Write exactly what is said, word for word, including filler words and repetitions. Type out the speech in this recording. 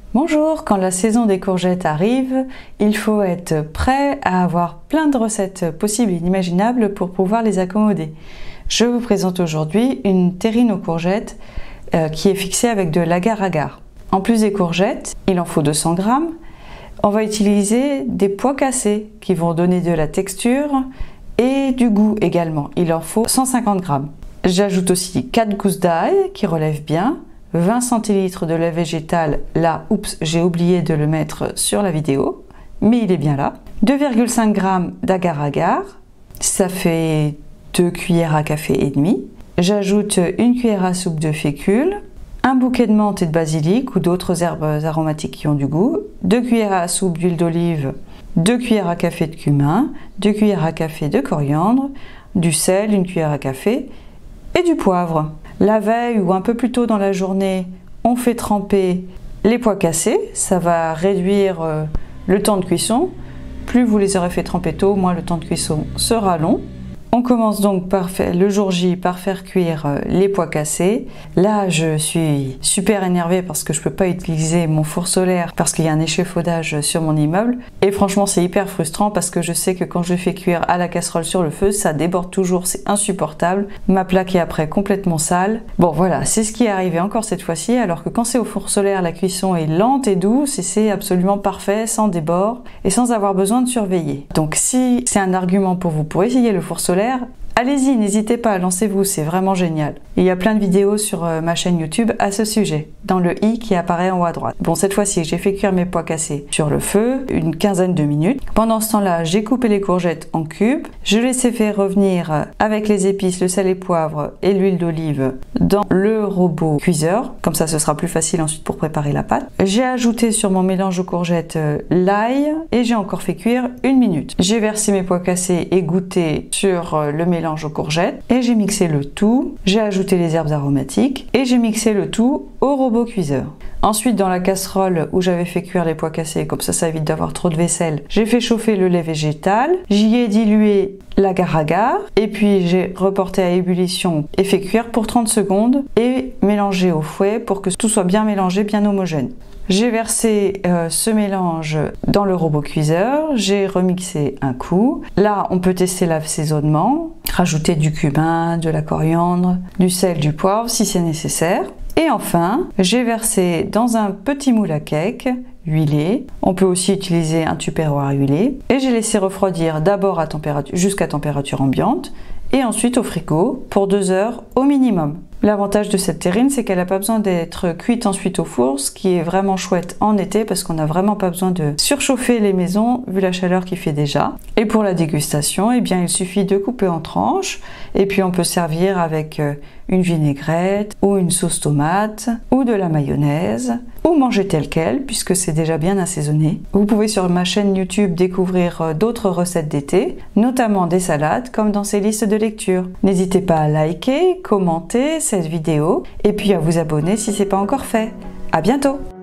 Bonjour, quand la saison des courgettes arrive, il faut être prêt à avoir plein de recettes possibles et inimaginables pour pouvoir les accommoder. Je vous présente aujourd'hui une terrine aux courgettes euh, qui est fixée avec de l'agar-agar. En plus des courgettes, il en faut deux cents grammes. On va utiliser des pois cassés qui vont donner de la texture et du goût également. Il en faut cent cinquante grammes. J'ajoute aussi quatre gousses d'ail qui relèvent bien, vingt centilitres de lait végétal, là, oups, j'ai oublié de le mettre sur la vidéo, mais il est bien là. deux virgule cinq grammes d'agar-agar, ça fait deux cuillères à café et demi. J'ajoute une cuillère à soupe de fécule, un bouquet de menthe et de basilic ou d'autres herbes aromatiques qui ont du goût, deux cuillères à soupe d'huile d'olive, deux cuillères à café de cumin, deux cuillères à café de coriandre, du sel, une cuillère à café et du poivre. La veille ou un peu plus tôt dans la journée, on fait tremper les pois cassés. Ça va réduire euh, le temps de cuisson. Plus vous les aurez fait tremper tôt, moins le temps de cuisson sera long. On commence donc par faire, le jour J par faire cuire euh, les pois cassés. Là, je suis super énervée parce que je ne peux pas utiliser mon four solaire parce qu'il y a un échafaudage sur mon immeuble. Et franchement, c'est hyper frustrant parce que je sais que quand je fais cuire à la casserole sur le feu, ça déborde toujours, c'est insupportable. Ma plaque est après complètement sale. Bon voilà, c'est ce qui est arrivé encore cette fois-ci, alors que quand c'est au four solaire, la cuisson est lente et douce et c'est absolument parfait, sans débord et sans avoir besoin de surveiller. Donc si c'est un argument pour vous pour essayer le four solaire, allez-y, n'hésitez pas, lancez-vous, c'est vraiment génial. Il y a plein de vidéos sur ma chaîne YouTube à ce sujet, dans le i qui apparaît en haut à droite. Bon, cette fois-ci, j'ai fait cuire mes pois cassés sur le feu, une quinzaine de minutes. Pendant ce temps-là, j'ai coupé les courgettes en cubes. Je les ai fait revenir avec les épices, le sel et poivre et l'huile d'olive dans le robot cuiseur. Comme ça, ce sera plus facile ensuite pour préparer la pâte. J'ai ajouté sur mon mélange aux courgettes l'ail et j'ai encore fait cuire une minute. J'ai versé mes pois cassés égouttés sur le mélange aux courgettes et j'ai mixé le tout. J'ai ajouté les herbes aromatiques et j'ai mixé le tout au robot cuiseur. Ensuite, dans la casserole où j'avais fait cuire les pois cassés, comme ça ça évite d'avoir trop de vaisselle, j'ai fait chauffer le lait végétal, j'y ai dilué l'agar-agar et puis j'ai reporté à ébullition et fait cuire pour trente secondes et mélangé au fouet pour que tout soit bien mélangé, bien homogène. J'ai versé euh, ce mélange dans le robot cuiseur, j'ai remixé un coup. Là, on peut tester l'assaisonnement, rajouter du cumin, de la coriandre, du sel, du poivre si c'est nécessaire. Et enfin, j'ai versé dans un petit moule à cake huilé. On peut aussi utiliser un tupperware huilé. Et j'ai laissé refroidir d'abord à température, jusqu'à température ambiante et ensuite au frigo pour deux heures au minimum. L'avantage de cette terrine, c'est qu'elle n'a pas besoin d'être cuite ensuite au four, ce qui est vraiment chouette en été parce qu'on n'a vraiment pas besoin de surchauffer les maisons vu la chaleur qu'il fait déjà. Et pour la dégustation, eh bien, il suffit de couper en tranches et puis on peut servir avec une vinaigrette ou une sauce tomate ou de la mayonnaise ou manger tel quel puisque c'est déjà bien assaisonné. Vous pouvez sur ma chaîne YouTube découvrir d'autres recettes d'été, notamment des salades comme dans ces listes de lecture. N'hésitez pas à liker, commenter cette vidéo et puis à vous abonner si ce n'est pas encore fait. À bientôt!